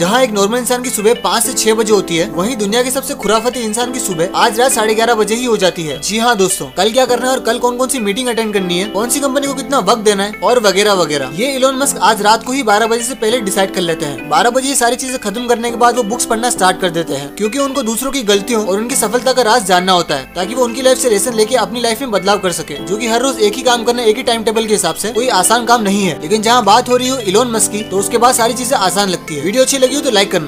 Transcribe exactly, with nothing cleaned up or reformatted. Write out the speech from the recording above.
जहाँ एक नॉर्मल इंसान की सुबह पाँच से छह बजे होती है, वहीं दुनिया के सबसे खुराफाती इंसान की सुबह आज रात साढ़े ग्यारह बजे ही हो जाती है। जी हाँ दोस्तों, कल क्या करना है और कल कौन कौन सी मीटिंग अटेंड करनी है, कौन सी कंपनी को कितना वक्त देना है और वगैरह वगैरह, ये इलोन मस्क आज रात को ही बारह बजे से पहले डिसाइड कर लेते हैं। बारह बजे ये सारी चीजें खत्म करने के बाद वो बुक्स पढ़ना स्टार्ट कर देते हैं, क्योंकि उनको दूसरों की गलतियों और उनकी सफलता का राज जानना होता है, ताकि वो उनकी लाइफ से लेसन लेके अपनी लाइफ में बदलाव कर सके। जो कि हर रोज एक ही काम करना एक ही टाइम टेबल के हिसाब से कोई आसान काम नहीं है, लेकिन जहाँ बात हो रही हो इलोन मस्क की, तो उसके बाद सारी चीजें आसान लगती है। वीडियो अच्छी लगी हो तो लाइक करना।